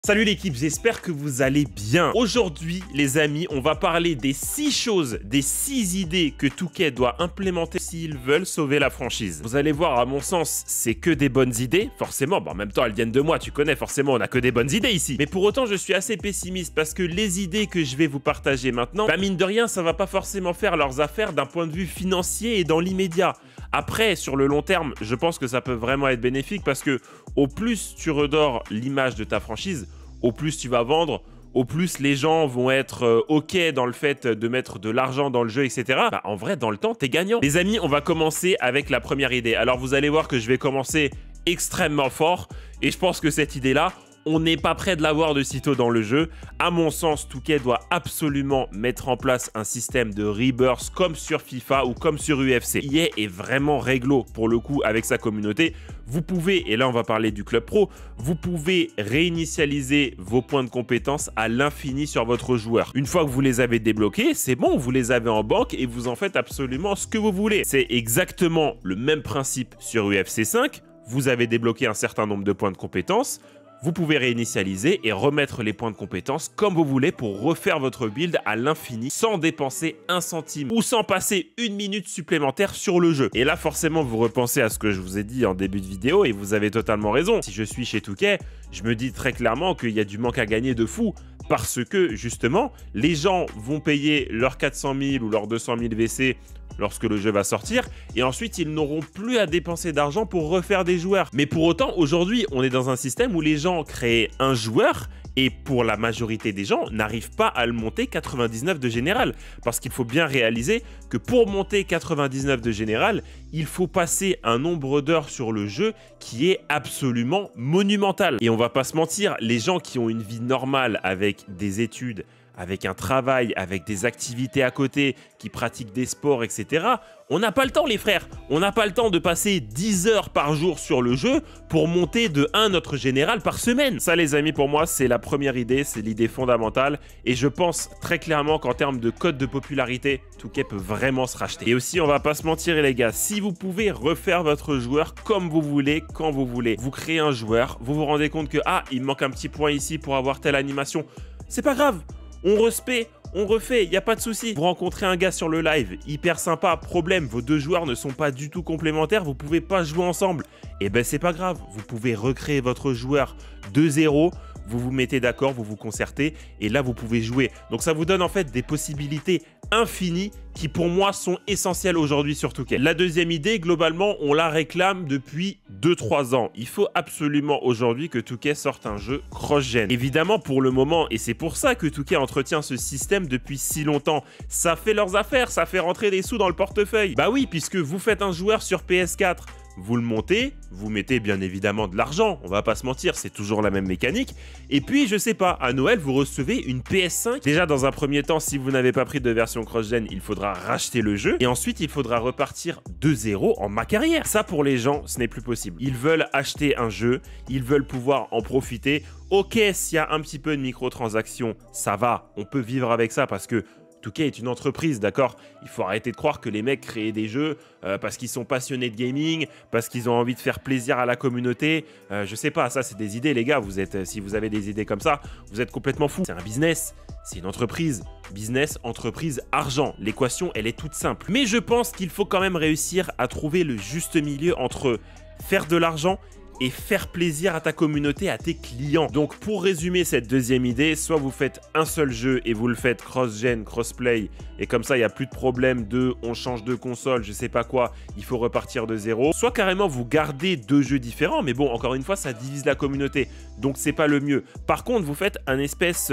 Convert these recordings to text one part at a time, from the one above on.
Salut l'équipe, j'espère que vous allez bien. Aujourd'hui, les amis, on va parler des 6 choses, des 6 idées que Touquet doit implémenter s'ils veulent sauver la franchise. Vous allez voir, à mon sens, c'est que des bonnes idées. Forcément, en même temps, elles viennent de moi, tu connais, forcément, on n'a que des bonnes idées ici. Mais pour autant, je suis assez pessimiste parce que les idées que je vais vous partager maintenant, mine de rien, ça va pas forcément faire leurs affaires d'un point de vue financier et dans l'immédiat. Après, sur le long terme, je pense que ça peut vraiment être bénéfique parce que au plus tu redores l'image de ta franchise, au plus tu vas vendre, au plus les gens vont être OK dans le fait de mettre de l'argent dans le jeu, etc. En vrai, dans le temps, t'es gagnant. Les amis, on va commencer avec la première idée. Alors, vous allez voir que je vais commencer extrêmement fort et je pense que cette idée-là, on n'est pas prêt de l'avoir de sitôt dans le jeu. À mon sens, Touquet doit absolument mettre en place un système de rebirth comme sur FIFA ou comme sur UFC. EA est vraiment réglo pour le coup avec sa communauté. Vous pouvez, et là on va parler du club pro, vous pouvez réinitialiser vos points de compétence à l'infini sur votre joueur. Une fois que vous les avez débloqués, c'est bon, vous les avez en banque et vous en faites absolument ce que vous voulez. C'est exactement le même principe sur UFC 5. Vous avez débloqué un certain nombre de points de compétences. Vous pouvez réinitialiser et remettre les points de compétence comme vous voulez pour refaire votre build à l'infini sans dépenser un centime ou sans passer une minute supplémentaire sur le jeu. Et là, forcément, vous repensez à ce que je vous ai dit en début de vidéo et vous avez totalement raison. Si je suis chez Touquet, je me dis très clairement qu'il y a du manque à gagner de fou parce que, justement, les gens vont payer leurs 400 000 ou leurs 200 000 VC lorsque le jeu va sortir, et ensuite ils n'auront plus à dépenser d'argent pour refaire des joueurs. Mais pour autant, aujourd'hui, on est dans un système où les gens créent un joueur, et pour la majorité des gens, n'arrivent pas à le monter 99 de général. Parce qu'il faut bien réaliser que pour monter 99 de général, il faut passer un nombre d'heures sur le jeu qui est absolument monumental. Et on va pas se mentir, les gens qui ont une vie normale avec des études, avec un travail, avec des activités à côté, qui pratiquent des sports, etc. On n'a pas le temps, les frères. On n'a pas le temps de passer 10 heures par jour sur le jeu pour monter de 1 notre général par semaine. Ça, les amis, pour moi, c'est la première idée, c'est l'idée fondamentale. Et je pense très clairement qu'en termes de code de popularité, Touquet peut vraiment se racheter. Et aussi, on va pas se mentir, les gars, si vous pouvez refaire votre joueur comme vous voulez, quand vous voulez, vous créez un joueur, vous vous rendez compte que, il me manque un petit point ici pour avoir telle animation. C'est pas grave. On respect, on refait, il n'y a pas de souci. Vous rencontrez un gars sur le live, hyper sympa, problème, vos deux joueurs ne sont pas du tout complémentaires, vous pouvez pas jouer ensemble. Et ben c'est pas grave, vous pouvez recréer votre joueur de zéro, vous vous mettez d'accord, vous vous concertez, et là vous pouvez jouer. Donc ça vous donne en fait des possibilités infinies qui pour moi sont essentielles aujourd'hui sur Touquet. La deuxième idée, globalement, on la réclame depuis 2-3 ans. Il faut absolument aujourd'hui que Touquet sorte un jeu cross-gen. Évidemment pour le moment, et c'est pour ça que Touquet entretient ce système depuis si longtemps, ça fait leurs affaires, ça fait rentrer des sous dans le portefeuille. Bah oui, puisque vous faites un joueur sur PS4, vous le montez, vous mettez bien évidemment de l'argent, on va pas se mentir, c'est toujours la même mécanique. Et puis, je sais pas, à Noël, vous recevez une PS5. Déjà, dans un premier temps, si vous n'avez pas pris de version cross-gen, il faudra racheter le jeu. Et ensuite, il faudra repartir de zéro en ma carrière. Ça, pour les gens, ce n'est plus possible. Ils veulent acheter un jeu, ils veulent pouvoir en profiter. Ok, s'il y a un petit peu de microtransactions, ça va, on peut vivre avec ça parce que Touquet est une entreprise, d'accord? Il faut arrêter de croire que les mecs créent des jeux parce qu'ils sont passionnés de gaming, parce qu'ils ont envie de faire plaisir à la communauté. Je sais pas, ça c'est des idées, les gars. Si vous avez des idées comme ça, vous êtes complètement fous. C'est un business, c'est une entreprise. Business, entreprise, argent. L'équation, elle est toute simple. Mais je pense qu'il faut quand même réussir à trouver le juste milieu entre faire de l'argent et faire plaisir à ta communauté, à tes clients. Donc pour résumer cette deuxième idée, soit vous faites un seul jeu et vous le faites cross-gen, cross-play, et comme ça il n'y a plus de problème de on change de console, je sais pas quoi, il faut repartir de zéro. Soit carrément vous gardez 2 jeux différents, mais bon, encore une fois, ça divise la communauté, donc c'est pas le mieux. Par contre, vous faites un espèce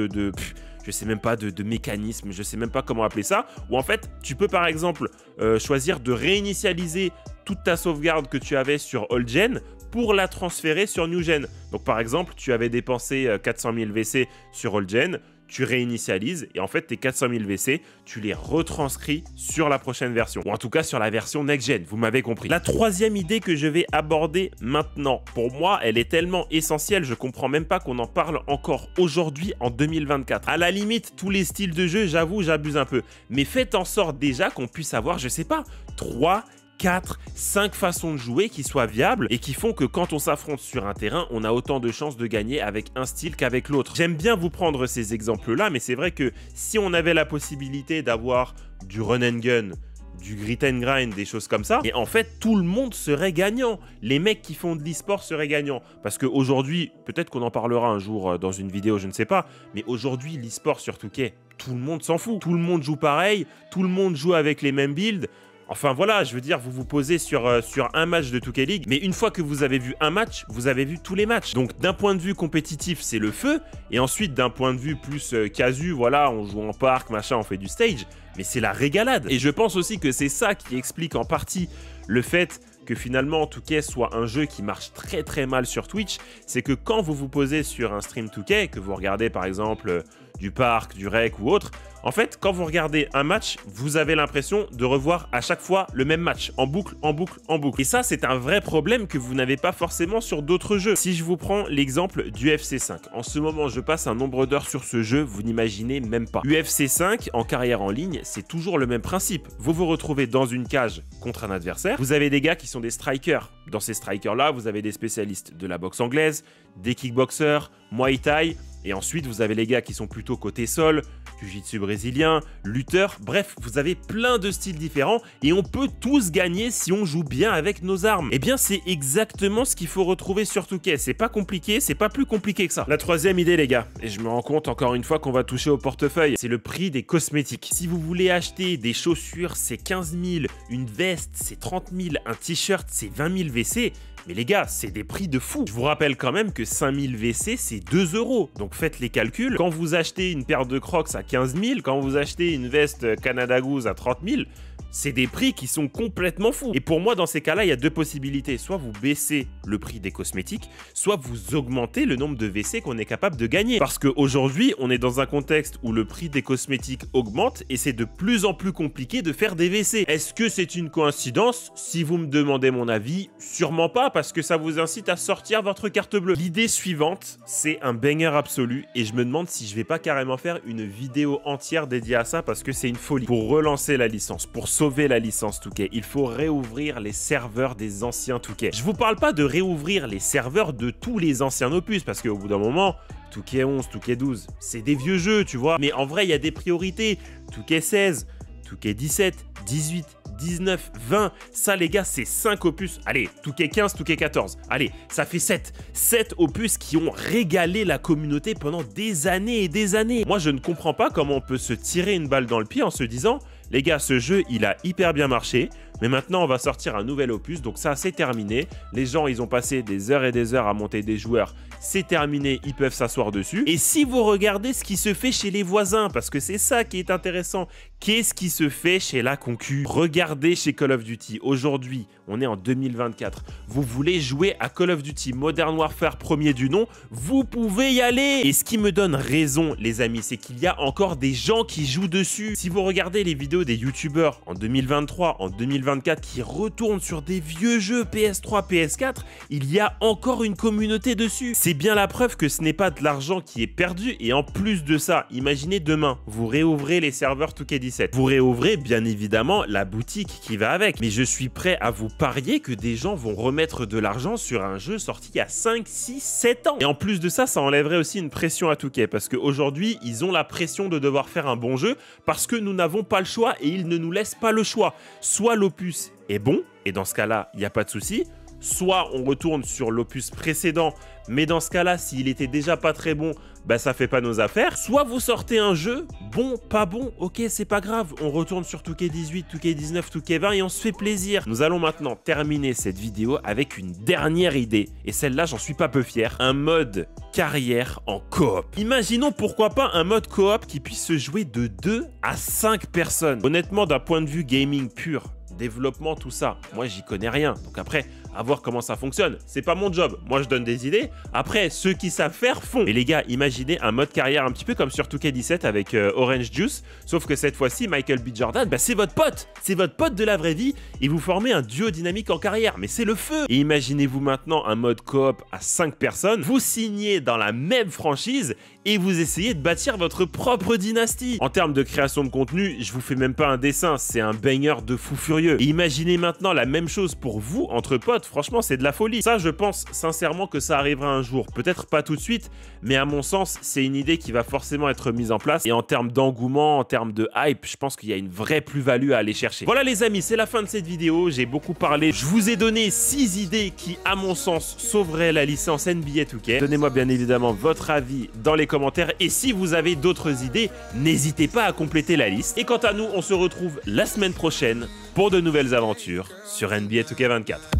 je sais même pas de mécanisme, je sais même pas comment appeler ça, où en fait, tu peux par exemple choisir de réinitialiser toute ta sauvegarde que tu avais sur Old Gen pour la transférer sur New Gen. Donc par exemple, tu avais dépensé 400 000 VC sur Old Gen, tu réinitialises et en fait tes 400 000 VC, tu les retranscris sur la prochaine version, ou en tout cas sur la version Next Gen, vous m'avez compris. La troisième idée que je vais aborder maintenant, pour moi, elle est tellement essentielle, je comprends même pas qu'on en parle encore aujourd'hui en 2024. À la limite, tous les styles de jeu, j'avoue, j'abuse un peu, mais faites en sorte déjà qu'on puisse avoir, je sais pas, 3, 4, 5 façons de jouer qui soient viables et qui font que quand on s'affronte sur un terrain, on a autant de chances de gagner avec un style qu'avec l'autre. J'aime bien vous prendre ces exemples-là, mais c'est vrai que si on avait la possibilité d'avoir du run and gun, du grit and grind, des choses comme ça, et en fait tout le monde serait gagnant. Les mecs qui font de l'e-sport seraient gagnants. Parce qu'aujourd'hui, peut-être qu'on en parlera un jour dans une vidéo, je ne sais pas, mais aujourd'hui l'e-sport sur 2K, tout le monde s'en fout. Tout le monde joue pareil, tout le monde joue avec les mêmes builds. Enfin voilà, je veux dire, vous vous posez sur un match de 2K League, mais une fois que vous avez vu un match, vous avez vu tous les matchs. Donc d'un point de vue compétitif, c'est le feu, et ensuite d'un point de vue plus casu, voilà, on joue en parc, machin, on fait du stage, mais c'est la régalade. Et je pense aussi que c'est ça qui explique en partie le fait que finalement 2K soit un jeu qui marche très très mal sur Twitch, c'est que quand vous vous posez sur un stream 2K, que vous regardez par exemple du parc, du rec ou autre, en fait, quand vous regardez un match, vous avez l'impression de revoir à chaque fois le même match, en boucle, en boucle, en boucle. Et ça, c'est un vrai problème que vous n'avez pas forcément sur d'autres jeux. Si je vous prends l'exemple du UFC 5, en ce moment, je passe un nombre d'heures sur ce jeu, vous n'imaginez même pas. UFC 5, en carrière en ligne, c'est toujours le même principe. Vous vous retrouvez dans une cage contre un adversaire, vous avez des gars qui sont des strikers. Dans ces strikers-là, vous avez des spécialistes de la boxe anglaise, des kickboxers, Muay Thai, et ensuite, vous avez les gars qui sont plutôt côté sol, jiu-jitsu brésilien, lutteur, bref, vous avez plein de styles différents et on peut tous gagner si on joue bien avec nos armes. Eh bien, c'est exactement ce qu'il faut retrouver sur 2K. C'est pas compliqué, c'est pas plus compliqué que ça. La troisième idée, les gars, et je me rends compte encore une fois qu'on va toucher au portefeuille, c'est le prix des cosmétiques. Si vous voulez acheter des chaussures, c'est 15 000, une veste, c'est 30 000, un t-shirt, c'est 20 000 VC. Mais les gars, c'est des prix de fou. Je vous rappelle quand même que 5000 VC, c'est 2 €. Donc faites les calculs. Quand vous achetez une paire de Crocs à 15 000, quand vous achetez une veste Canada Goose à 30 000, c'est des prix qui sont complètement fous. Et pour moi, dans ces cas-là, il y a deux possibilités. Soit vous baissez le prix des cosmétiques, soit vous augmentez le nombre de WC qu'on est capable de gagner. Parce qu'aujourd'hui, on est dans un contexte où le prix des cosmétiques augmente et c'est de plus en plus compliqué de faire des WC. Est-ce que c'est une coïncidence? Si vous me demandez mon avis, sûrement pas, parce que ça vous incite à sortir votre carte bleue. L'idée suivante, c'est un banger absolu et je me demande si je vais pas carrément faire une vidéo entière dédiée à ça parce que c'est une folie. Pour relancer la licence, pour sauver la licence 2K, il faut réouvrir les serveurs des anciens 2K. Je vous parle pas de réouvrir les serveurs de tous les anciens opus parce qu'au bout d'un moment, 2K11, 2K12, c'est des vieux jeux, tu vois. Mais en vrai, il y a des priorités. 2K16, 2K17, 18, 19, 20, ça les gars, c'est 5 opus. Allez, 2K15, 2K14, allez, ça fait 7. 7 opus qui ont régalé la communauté pendant des années et des années. Moi, je ne comprends pas comment on peut se tirer une balle dans le pied en se disant « Les gars, ce jeu, il a hyper bien marché, mais maintenant, on va sortir un nouvel opus, donc ça, c'est terminé. Les gens, ils ont passé des heures et des heures à monter des joueurs. C'est terminé, ils peuvent s'asseoir dessus. Et si vous regardez ce qui se fait chez les voisins, parce que c'est ça qui est intéressant, qu'est-ce qui se fait chez la concu? Regardez chez Call of Duty. Aujourd'hui, on est en 2024. Vous voulez jouer à Call of Duty Modern Warfare premier du nom, vous pouvez y aller. Et ce qui me donne raison, les amis, c'est qu'il y a encore des gens qui jouent dessus. Si vous regardez les vidéos des youtubeurs en 2023, en 2024, qui retournent sur des vieux jeux PS3, PS4, il y a encore une communauté dessus. C'est bien la preuve que ce n'est pas de l'argent qui est perdu. Et en plus de ça, imaginez demain, vous réouvrez les serveurs 2K17. Vous réouvrez bien évidemment la boutique qui va avec. Mais je suis prêt à vous parier que des gens vont remettre de l'argent sur un jeu sorti il y a 5, 6, 7 ans. Et en plus de ça, ça enlèverait aussi une pression à 2K. Parce qu'aujourd'hui, ils ont la pression de devoir faire un bon jeu parce que nous n'avons pas le choix et ils ne nous laissent pas le choix. Soit l'opus est bon, et dans ce cas-là, il n'y a pas de souci. Soit on retourne sur l'opus précédent, mais dans ce cas-là, s'il était déjà pas très bon, bah ça fait pas nos affaires. Soit vous sortez un jeu, bon, pas bon, ok, c'est pas grave, on retourne sur 2K18, 2K19, 2K20 et on se fait plaisir. Nous allons maintenant terminer cette vidéo avec une dernière idée, et celle-là, j'en suis pas peu fier, un mode carrière en coop. Imaginons pourquoi pas un mode coop qui puisse se jouer de 2 à 5 personnes. Honnêtement, d'un point de vue gaming pur, développement, tout ça, moi j'y connais rien. Donc après, à voir comment ça fonctionne. C'est pas mon job. Moi, je donne des idées. Après, ceux qui savent faire font. Et les gars, imaginez un mode carrière un petit peu comme sur 2K17 avec Orange Juice, sauf que cette fois-ci, Michael B. Jordan, bah, c'est votre pote. C'est votre pote de la vraie vie et vous formez un duo dynamique en carrière. Mais c'est le feu. Et imaginez-vous maintenant un mode coop à 5 personnes. Vous signez dans la même franchise et vous essayez de bâtir votre propre dynastie. En termes de création de contenu, je vous fais même pas un dessin, c'est un banger de fou furieux. Et imaginez maintenant la même chose pour vous, entre potes, franchement c'est de la folie. Ça, je pense sincèrement que ça arrivera un jour. Peut-être pas tout de suite, mais à mon sens, c'est une idée qui va forcément être mise en place. Et en termes d'engouement, en termes de hype, je pense qu'il y a une vraie plus-value à aller chercher. Voilà les amis, c'est la fin de cette vidéo. J'ai beaucoup parlé. Je vous ai donné 6 idées qui, à mon sens, sauveraient la licence NBA 2K. Donnez-moi bien évidemment votre avis dans les commentaires. Et si vous avez d'autres idées, n'hésitez pas à compléter la liste. Et quant à nous, on se retrouve la semaine prochaine pour de nouvelles aventures sur NBA 2K24.